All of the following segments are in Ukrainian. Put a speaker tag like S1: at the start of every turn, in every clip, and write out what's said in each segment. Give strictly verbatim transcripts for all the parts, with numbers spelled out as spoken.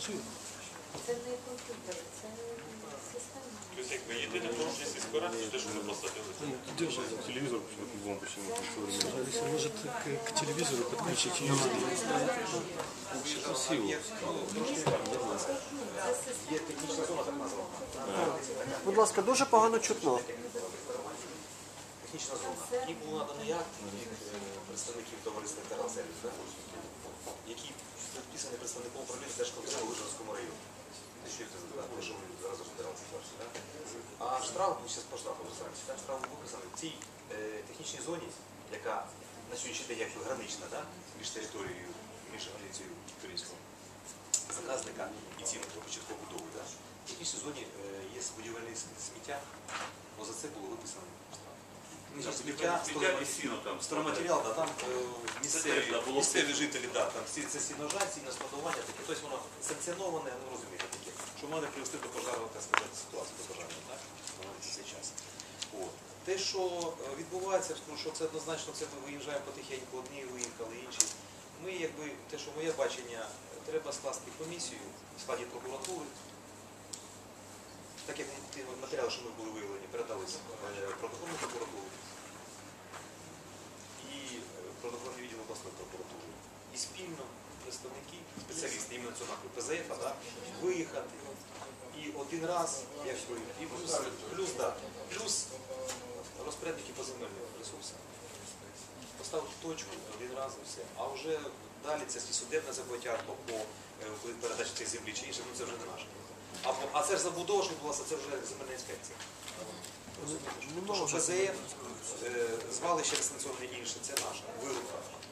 S1: працює.
S2: Це не комп'ютер, це система.
S3: Тобто, якби єдине порушення сільської ради, це те, що ми посадили.
S1: Где же это?
S4: Телевизор почему-то вам почему-то современный.
S1: Если может к, к телевизору подключить ее.
S4: Красиво.
S5: Є технічна зона, так названа.
S6: Будь ласка, дуже погано чутно.
S5: Технічна зона. Який був наданий акт від представників товариства «Інтернет-сервіс», який підписаний представником управління Держкомзему в Вижгородському районі. Те, що ви зараз розбиралися. А штраф, ми зараз по штрафу розбираємося, там штраф був виписаний в цій технічній зоні, яка на сьогоднішній день якби гранична, між територією, між Галіцією Туринського заказника і цим початковою будовою. В технічній зоні є будівельне сміття, бо за це було виписано сміття, стройматеріал, там місцеві жителі, там це сіножать, сінне складування, тобто воно санкціоноване, ну розумієте, таке, що може привести до пожарного, так сказати, ситуації, до пожарного, так, на цей час. Те, що відбувається, що це однозначно, це ми виїжджаємо потихеньку, одні виїхали, інші. Ми, якби, те, що моє бачення, треба скласти комісію в складі прокуратури, так як ті матеріали, що ми були виявлені, передались в протокольну прокуратуру і протокольний відділ обласної прокуратури. І спільно представники, спеціалісти іменно цього напрямку Пе Зе Еф, да, виїхати і один раз, якщо і плюс, плюс, да, плюс розпорядники по земельним ресурсам. Поставити точку один раз і все. А вже далі це судебне забуття по передачі цієї землі чи інше, ну це вже не наше. А, а це ж забудова, що відбулася, це вже земельна інспекція. Тому що Пе Зе Еф, звалище рестанційне інше, це наша вирубка.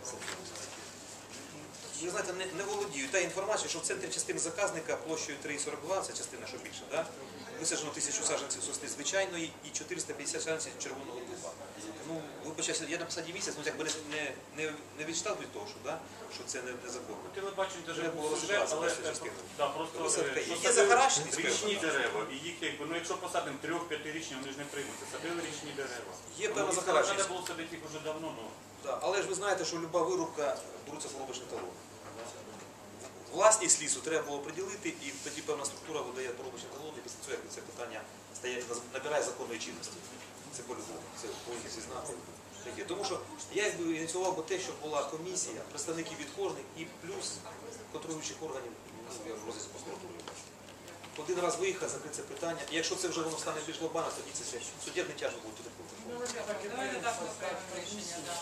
S5: Ви знаєте, не, не володію. Та інформація, що в центрі частини заказника площею три сорок два, це частина, що більше, да? Висаджено тисячу саджанців сосни звичайної і чотириста п'ятдесят саджанців червоного дуба. Ну, вибачаюся, я на посаді місяць, ну якби не, не, не відчитав від того, що, да? Що це не, не законно.
S3: Телебачення
S5: Треба
S3: даже
S5: було
S3: вже,
S5: розвиватися
S3: але
S5: першу частину.
S3: да, просто
S5: Є загорашені
S3: річні дерева, і їх якби, ну якщо посадимо трьох-п'ятирічні, вони ж не приймуться. Садили річні дерева.
S5: Є певна
S3: Ну,
S5: загорашеність.
S3: треба було садити їх уже давно, ну.
S5: Да, але ж ви знаєте, що люба вирубка беруться поробочні талони. Власність лісу треба було приділити, і тоді певна структура видає поробочні талони, і після цього як це питання стає, набирає законної чинності. Це по-любому, це повинні всі знати. Тому що я якби ініціював би те, щоб була комісія, представники від кожних і плюс контролюючих органів, ну, я в розрізі прокуратури. Один раз виїхати, закрити це питання, і якщо це вже воно стане більш глобально, тоді це все суддя не тяжко буде туди впливати.
S7: Давайте так поставимо рішення, так.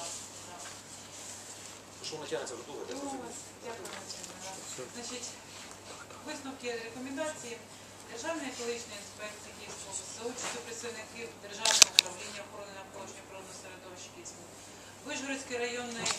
S5: Що воно тягнеться вже довго, я зрозумів.
S7: Значить, висновки рекомендації Державної екологічної інспекції Київської області за участю представників Державного управління охорони навколишнього природного середовища Київської, Вишгородської районної